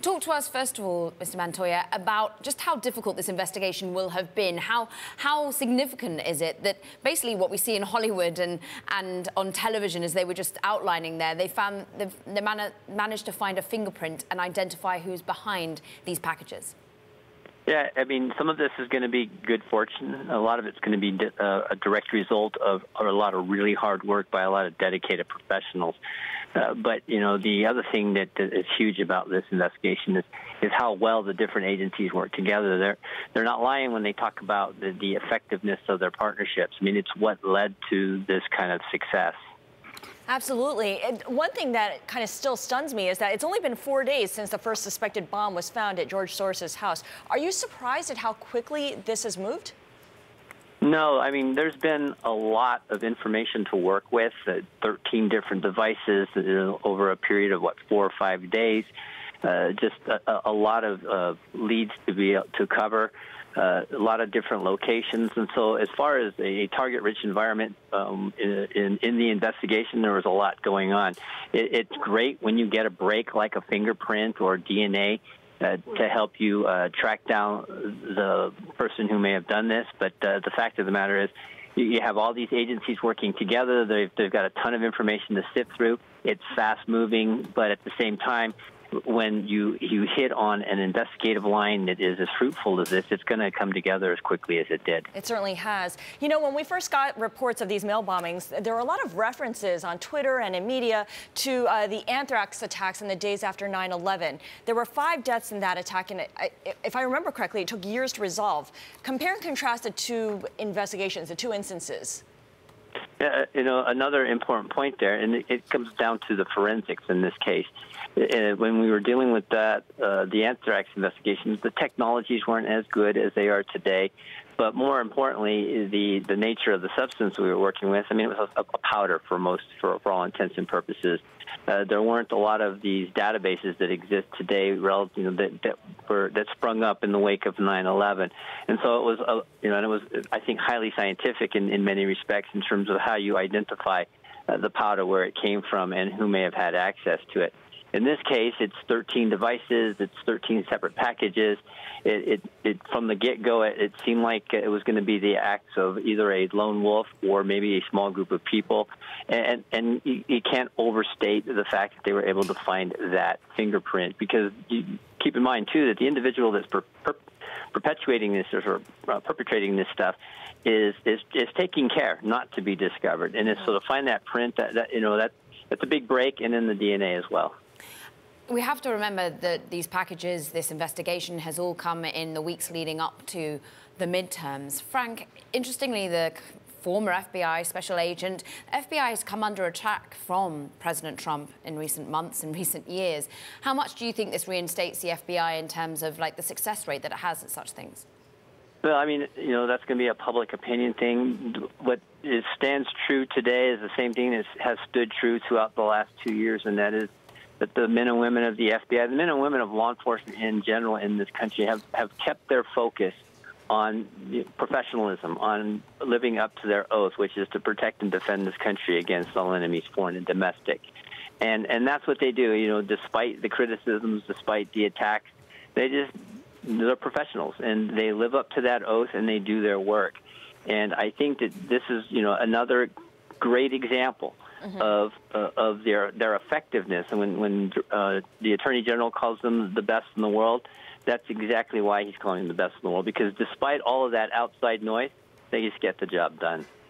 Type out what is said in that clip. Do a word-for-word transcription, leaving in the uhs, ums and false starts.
Talk to us, first of all, Mister Montoya, about just how difficult this investigation will have been. How how significant is it that basically what we see in Hollywood and, and on television, as they were just outlining there, they found they've, they man managed to find a fingerprint and identify who's behind these packages? Yeah, I mean, some of this is going to be good fortune. A lot of it's going to be uh, a direct result of a lot of really hard work by a lot of dedicated professionals. Uh, but, you know, the other thing that is huge about this investigation is, is how well the different agencies work together. They're, they're not lying when they talk about the, the effectiveness of their partnerships. I mean, it's what led to this kind of success. Absolutely. And one thing that kind of still stuns me is that it's only been four days since the first suspected bomb was found at George Soros's house. Are you surprised at how quickly this has moved? No, I mean, there's been a lot of information to work with, uh, thirteen different devices uh, over a period of, what, four or five days. Uh, just a, a lot of uh, leads to be to cover. Uh, a lot of different locations. And so as far as a target-rich environment um, in, in, in the investigation, there was a lot going on. It, it's great when you get a break like a fingerprint or D N A uh, to help you uh, track down the person who may have done this. But uh, the fact of the matter is you have all these agencies working together. They've, they've got a ton of information to sift through. It's fast-moving, but at the same time, when you you hit on an investigative line that is as fruitful as this, it's going to come together as quickly as it did. It certainly has. You know, when we first got reports of these mail bombings, there were a lot of references on Twitter and in media to uh, the anthrax attacks in the days after nine eleven. There were five deaths in that attack, and it, if I remember correctly, it took years to resolve. Compare and contrast the two investigations, the two instances. Yeah, you know, another important point there, and it, it comes down to the forensics in this case. Uh, when we were dealing with that, uh, the anthrax investigations, the technologies weren't as good as they are today. But more importantly, the, the nature of the substance we were working with, I mean, it was a, a powder for most, for, for all intents and purposes. Uh, there weren't a lot of these databases that exist today, relative, you know, that, that were that sprung up in the wake of nine eleven, and so it was, uh, you know, and it was, I think, highly scientific in, in many respects in terms of how you identify uh, the powder, where it came from, and who may have had access to it. In this case, it's thirteen devices, it's thirteen separate packages. It, it, it from the get-go, it, it seemed like it was going to be the acts of either a lone wolf or maybe a small group of people. And, and you, you can't overstate the fact that they were able to find that fingerprint, because you keep in mind, too, that the individual that's per, per, perpetuating this or uh, perpetrating this stuff is, is is taking care not to be discovered. And so to find that print, that, that you know, that that's a big break, and then the D N A as well. We have to remember that these packages, this investigation, has all come in the weeks leading up to the midterms. Frank, interestingly, the former F B I special agent, F B I has come under attack from President Trump in recent months and recent years. How much do you think this reinstates the F B I in terms of like the success rate that it has at such things? Well, I mean, you know, that's going to be a public opinion thing. What is, stands true today is the same thing that has stood true throughout the last two years, and that is that the men and women of the F B I, the men and women of law enforcement in general in this country have, have kept their focus on professionalism, on living up to their oath, which is to protect and defend this country against all enemies, foreign and domestic. And and that's what they do, you know, despite the criticisms, despite the attacks. They just, they're professionals, and they live up to that oath, and they do their work. And I think that this is, you know, another great example Mm-hmm. of uh, of their their effectiveness. And when when uh, the Attorney General calls them the best in the world, that's exactly why he's calling them the best in the world, because despite all of that outside noise, they just get the job done.